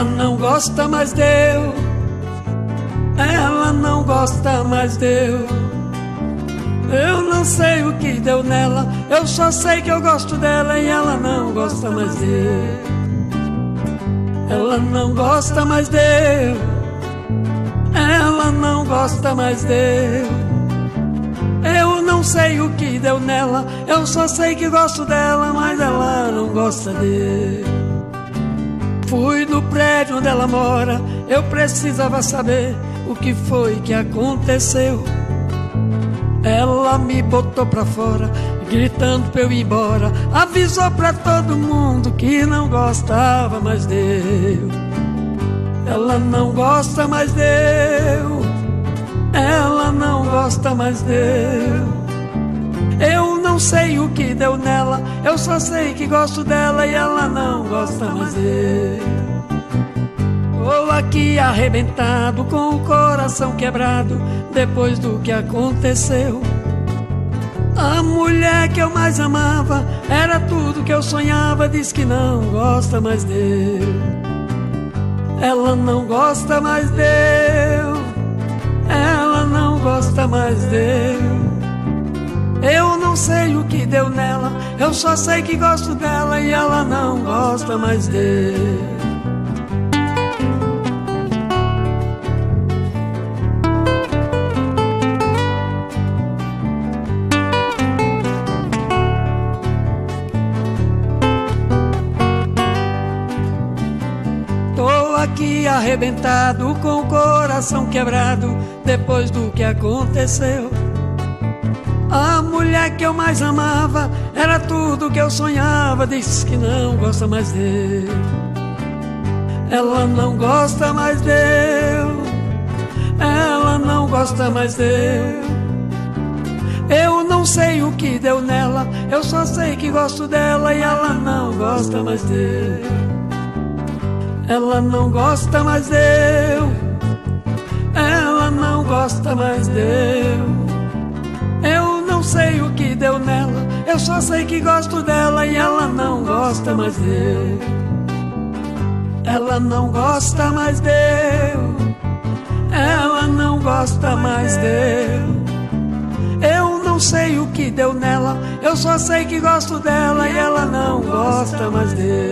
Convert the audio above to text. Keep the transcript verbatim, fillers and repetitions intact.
Ela não gosta mais de eu, ela não gosta mais de eu. Eu não sei o que deu nela, eu só sei que eu gosto dela e ela não gosta mais de eu. Ela não gosta mais de eu, ela não gosta mais de eu. Eu não sei o que deu nela, eu só sei que gosto dela, mas ela não gosta de eu. Fui no prédio onde ela mora, eu precisava saber o que foi que aconteceu. Ela me botou pra fora, gritando pra eu ir embora. Avisou pra todo mundo que não gostava mais de eu. Ela não gosta mais de eu, ela não gosta mais de eu. Eu não sei o que deu nela, eu só sei que gosto dela e ela não gosta mais de eu. Tô aqui arrebentado, com o coração quebrado, depois do que aconteceu. A mulher que eu mais amava, era tudo que eu sonhava, diz que não gosta mais de eu. Ela não gosta mais de eu, ela não gosta mais de eu. Eu não sei o que deu nela, eu só sei que gosto dela e ela não gosta mais de eu. Tô aqui arrebentado, com o coração quebrado, depois do que aconteceu. A mulher que eu mais amava, era tudo que eu sonhava, diz que não gosta mais de eu. Ela não gosta mais de eu, ela não gosta mais de eu. Eu não sei o que deu nela, eu só sei que gosto dela e ela não gosta mais de eu. Ela não gosta mais de eu, ela não gosta mais de eu. Eu não sei o que deu nela, eu só sei que gosto dela e ela não gosta mais de eu. Ela não gosta mais de eu, ela não gosta mais de eu. Eu não sei o que deu nela, eu só sei que gosto dela e ela não gosta mais de eu.